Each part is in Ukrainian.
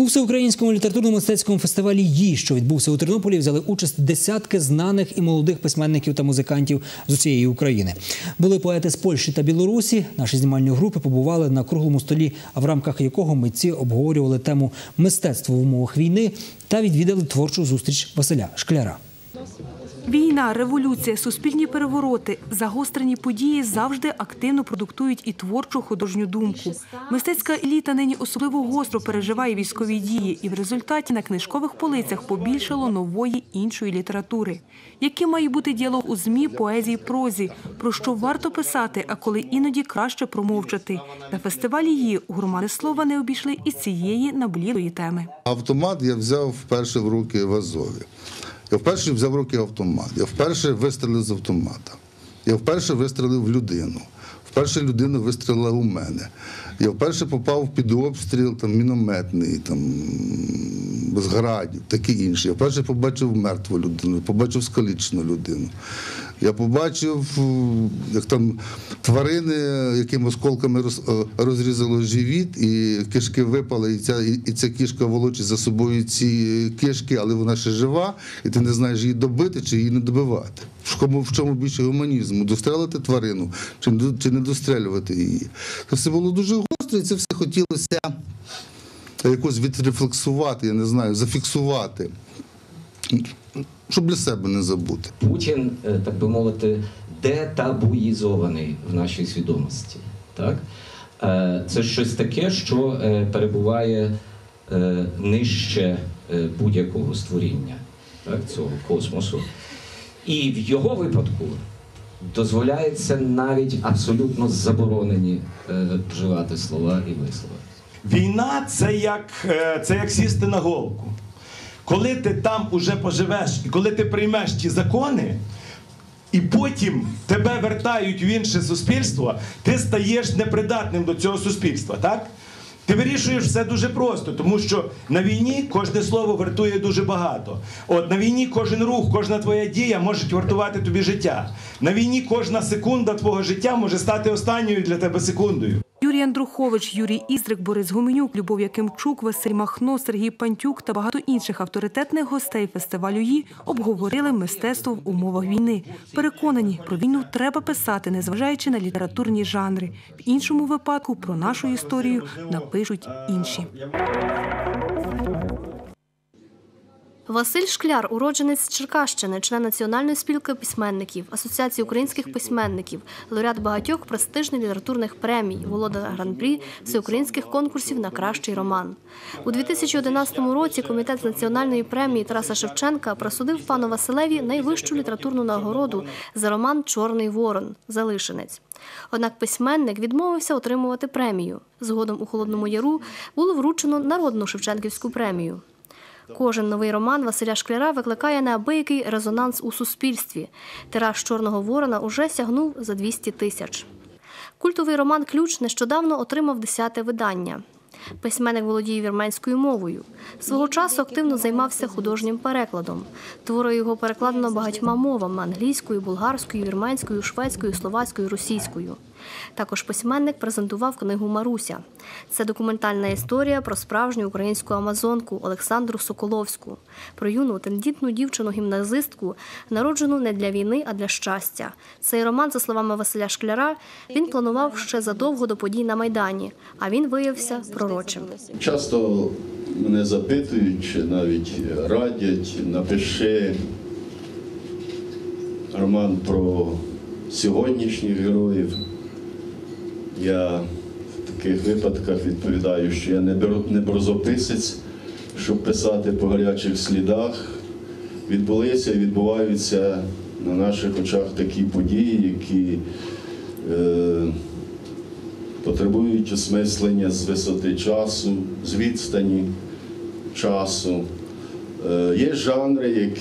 У всеукраїнському літературно-мистецькому фестивалі «Ї», що відбувся у Тернополі, взяли участь десятки знаних і молодих письменників та музикантів з усієї України. Були поети з Польщі та Білорусі. Наші знімальні групи побували на круглому столі, в рамках якого митці обговорювали тему «Мистецтво в умовах війни» та відвідали творчу зустріч Василя Шкляра. Війна, революція, суспільні перевороти, загострені події завжди активно продуктують і творчу художню думку. Мистецька еліта нині особливо гостро переживає військові дії, і в результаті на книжкових полицях побільшало нової іншої літератури. Яким має бути діалог у ЗМІ, поезії, прозі, про що варто писати, а коли іноді краще промовчати. На фестивалі «Ї» гурмани слова не обійшли і цієї наблідої теми. Автомат я взяв вперше в руки в Азові. Я вперше взяв в руки автомат, я вперше вистрілив з автомата, я вперше вистрілив в людину, вперше людина вистрілила у мене. Я вперше попав під обстріл мінометний, з градів, таке інше. Я вперше побачив мертву людину, побачив скалічену людину. Я побачив, як там тварини, якими осколками розрізало живіт, і кишки випали, і ця кішка волочить за собою ці кишки, але вона ще жива, і ти не знаєш, її добити чи її не добивати. В чому більше гуманізму? Дострелити тварину чи не дострелювати її? Це все було дуже гостро, і це все хотілося якось відрефлексувати, я не знаю, зафіксувати, щоб для себе не забути. Путін, так би мовити, детабуїзований в нашій свідомості. Так? Це щось таке, що перебуває нижче будь-якого створіння, так, цього космосу. І в його випадку дозволяється навіть абсолютно заборонені вживати слова і вислови. Війна – це як сісти на голку. Коли ти там уже поживеш, і коли ти приймеш ті закони, і потім тебе вертають в інше суспільство, ти стаєш непридатним до цього суспільства, так? Ти вирішуєш все дуже просто, тому що на війні кожне слово вартує дуже багато. На війні кожен рух, кожна твоя дія може вартувати тобі життя. На війні кожна секунда твого життя може стати останньою для тебе секундою. Юрій Андрухович, Юрій Іздрик, Борис Гуменюк, Любов Якимчук, Василь Махно, Сергій Пантюк та багато інших авторитетних гостей фестивалю «Ї» обговорили мистецтво в умовах війни. Переконані, про війну треба писати, незважаючи на літературні жанри. В іншому випадку про нашу історію напишуть інші. Василь Шкляр – уродженець Черкащини, член Національної спілки письменників, Асоціації українських письменників, лауреат багатьох престижних літературних премій, володар гран-прі всеукраїнських конкурсів на кращий роман. У 2011 році Комітет з національної премії Тараса Шевченка присудив пану Василеві найвищу літературну нагороду за роман «Чорний ворон» «Залишинець». Однак письменник відмовився отримувати премію. Згодом у Холодному Яру було вручено народну Шевченківську премію. Кожен новий роман Василя Шкляра викликає неабиякий резонанс у суспільстві. Тираж «Чорного ворона» уже сягнув за 200 тисяч. Культовий роман «Ключ» нещодавно отримав 10-те видання. Письменник володіє вірменською мовою. Свого часу активно займався художнім перекладом. Твори його перекладено багатьма мовами – англійською, болгарською, вірменською, шведською, словацькою, російською. Також письменник презентував книгу «Маруся». Це документальна історія про справжню українську амазонку Олександру Соколовську, про юну тендітну дівчину-гімназистку, народжену не для війни, а для щастя. Цей роман, за словами Василя Шкляра, він планував ще задовго до подій на Майдані, а він виявився пророчим. Часто мене запитують, чи навіть радять, напиши роман про сьогоднішніх героїв. Я в таких випадках відповідаю, що я не брозописець, щоб писати по гарячих слідах. Відбулися і відбуваються на наших очах такі події, які потребують осмислення з висоти часу, з відстані часу. Є жанри,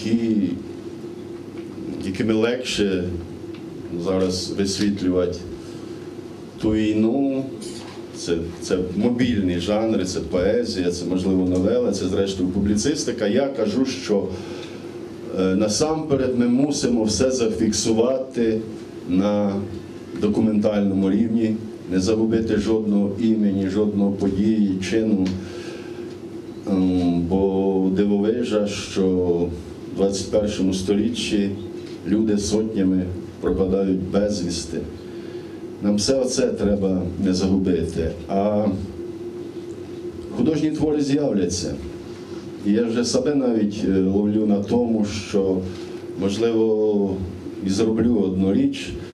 якими легше зараз висвітлювати ту війну. Це мобільні жанри, це поезія, це, можливо, новела, це, зрештою, публіцистика. Я кажу, що насамперед ми мусимо все зафіксувати на документальному рівні, не загубити жодного імені, жодного події, чину. бо дивовижа, що в 21 сторіччі люди сотнями пропадають безвісти. Нам все це треба не загубити. А художні твори з'являться. І я вже себе навіть ловлю на тому, що, можливо, і зроблю одну річ –